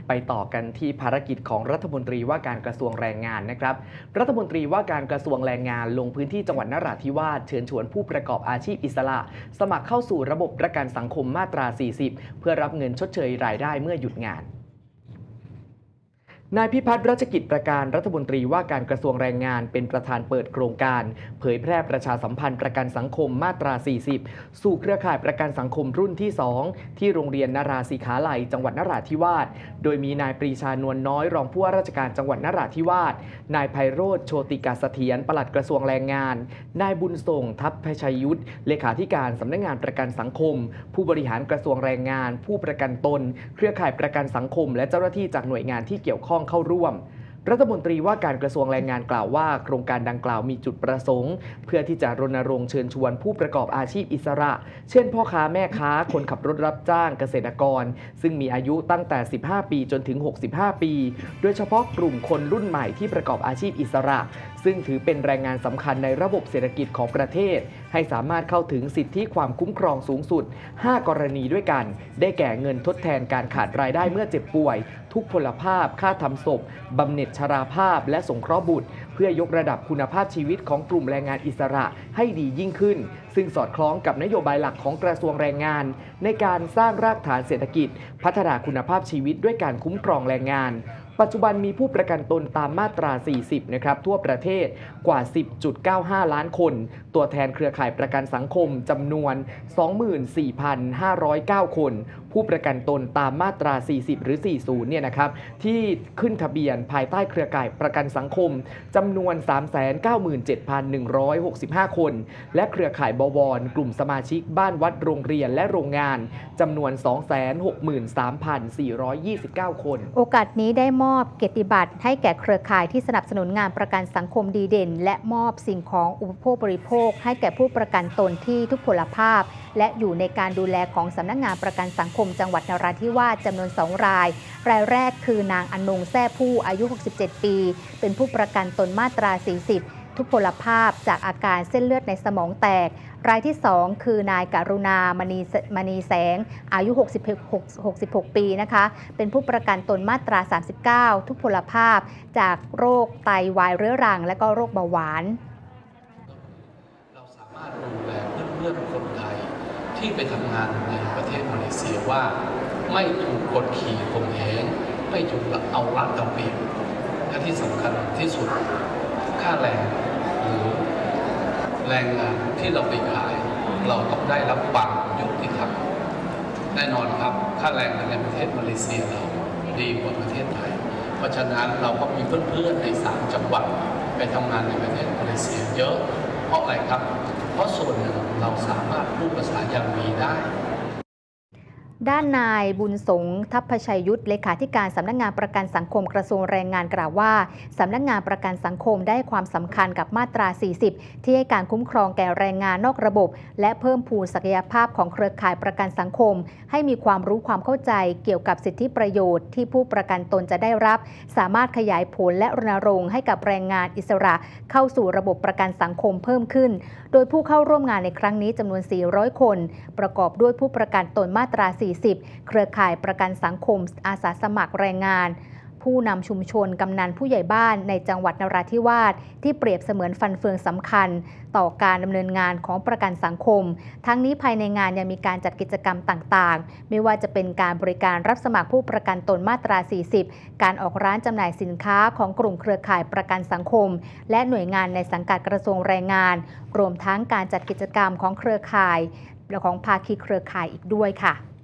ไปต่อกันที่ภารกิจของรัฐมนตรีว่าการกระทรวงแรงงานนะครับรัฐมนตรีว่าการกระทรวงแรงงานลงพื้นที่จังหวัดนราธิวาสเชิญชวนผู้ประกอบอาชีพอิสระสมัครเข้าสู่ระบบประกันสังคมมาตรา 40 เพื่อรับเงินชดเชยรายได้เมื่อหยุดงานนายพิพัฒน์รัชกิจประการรัฐมนตรีว่าการกระทรวงแรงงานเป็นประธานเปิดโครงการเผยแพร่ประชาสัมพันธ์ประกันสังคมมาตรา 40 สู่เครือข่ายประกันสังคมรุ่นที่ 2 ที่โรงเรียนนราศิขาลัยจังหวัดนราธิวาสโดยมีนายปรีชานวลน้อยรองผู้ว่าราชการจังหวัดนราธิวาสนายไพโรจน์โชติกาเสถียรปลัดกระทรวงแรงงานนายบุญส่งทัพพชัยยุทธเลขาธิการสำนักงานประกันสังคมผู้บริหารกระทรวงแรงงานผู้ประกันตนเครือข่ายประกันสังคมและเจ้าหน้าที่จากหน่วยงานที่เกี่ยวข้องเข้าร่วมรัฐมนตรีว่าการกระทรวงแรงงานกล่าวว่าโครงการดังกล่าวมีจุดประสงค์เพื่อที่จะรณรงค์เชิญชวนผู้ประกอบอาชีพอิสระเช่นพ่อค้าแม่ค้าคนขับรถรับจ้างเกษตรกรซึ่งมีอายุตั้งแต่15ปีจนถึง65ปีโดยเฉพาะกลุ่มคนรุ่นใหม่ที่ประกอบอาชีพอิสระซึ่งถือเป็นแรงงานสำคัญในระบบเศรษฐกิจของประเทศให้สามารถเข้าถึงสิทธิความคุ้มครองสูงสุด5 กรณีด้วยกันได้แก่เงินทดแทนการขาดรายได้เมื่อเจ็บป่วยทุกพลภาพค่าทำศพบำเหน็จชราภาพและสงเคราะห์บุตรเพื่อยกระดับคุณภาพชีวิตของกลุ่มแรงงานอิสระให้ดียิ่งขึ้นซึ่งสอดคล้องกับนโยบายหลักของกระทรวงแรงงานในการสร้างรากฐานเศรษฐกิจพัฒนาคุณภาพชีวิตด้วยการคุ้มครองแรงงานปัจจุบันมีผู้ประกันตนตามมาตรา 40 นะครับทั่วประเทศกว่า 10.95 ล้านคนตัวแทนเครือข่ายประกันสังคมจำนวน 24,509 คนผู้ประกันตนตามมาตรา 40 หรือ 40 เนี่ยนะครับที่ขึ้นทะเบียนภายใต้เครือข่ายประกันสังคมจำนวน 397,165 คนและเครือข่ายบวรกลุ่มสมาชิกบ้านวัดโรงเรียนและโรงงานจำนวน 263,429 คนโอกาสนี้ได้มอบเกียรติบัตรให้แก่เครือข่ายที่สนับสนุนงานประกันสังคมดีเด่นและมอบสิ่งของอุปโภคบริโภคให้แก่ผู้ประกันตนที่ทุพพลภาพและอยู่ในการดูแลของสำนักงานประกันสังคมจังหวัดนราธิวาสจำนวน2 รายรายแรกคือนางอนงแซ่ผู้อายุ 67 ปีเป็นผู้ประกันตนมาตรา 40 ทุพพลภาพจากอาการเส้นเลือดในสมองแตกรายที่ 2 คือนายกรุณามณีแสงอายุ 66 ปีนะคะเป็นผู้ประกันตนมาตรา 39 ทุพพลภาพจากโรคไตวายเรื้อรังและก็โรคเบาหวานเราสามารถดูแลเพื่อนๆคนไทยที่ไปทำงานในประเทศมาเลเซียว่าไม่ถูกกดขี่ข่มเหงไม่ถูกเอารัดเอาเปรียบและที่สำคัญที่สุดค่าแรงหรือแรงงานที่เราไปขายเราต้องได้รับความยุติธรรมแน่นอนครับค่าแรงในประเทศมาเลเซียเราดีกว่าประเทศไทยเพราะฉะนั้นเราก็มีเพื่อนๆใน3 จังหวัดไปทำงานในประเทศมาเลเซียเยอะเพราะอะไรครับเพราะส่วนหนึ่งเราสามารถพูดภาษายังมีได้ด้านนายบุญสงทัพพชัยยุทธเลขาธิการสำนักงานประกันสังคมกระทรวงแรงงานกล่าวว่าสำนักงานประกันสังคมได้ความสำคัญกับมาตรา 40 ที่ให้การคุ้มครองแก่แรงงานนอกระบบและเพิ่มพูนศักยภาพของเครือข่ายประกันสังคมให้มีความรู้ความเข้าใจเกี่ยวกับสิทธิประโยชน์ที่ผู้ประกันตนจะได้รับสามารถขยายผลและรณรงค์ให้กับแรงงานอิสระเข้าสู่ระบบประกันสังคมเพิ่มขึ้นโดยผู้เข้าร่วมงานในครั้งนี้จำนวน 400 คนประกอบด้วยผู้ประกันตนมาตรา 40 เครือข่ายประกันสังคมอาสาสมัครแรงงานผู้นำชุมชนกำนันผู้ใหญ่บ้านในจังหวัดนราธิวาสที่เปรียบเสมือนฟันเฟืองสำคัญต่อการดำเนินงานของประกันสังคมทั้งนี้ภายในงานยังมีการจัดกิจกรรมต่างๆไม่ว่าจะเป็นการบริการรับสมัครผู้ประกันตนมาตรา 40 การออกร้านจำหน่ายสินค้าของกลุ่มเครือข่ายประกันสังคมและหน่วยงานในสังกัดกระทรวงแรงงานรวมทั้งการจัดกิจกรรมของเครือข่ายและของภาคีเครือข่ายอีกด้วยค่ะ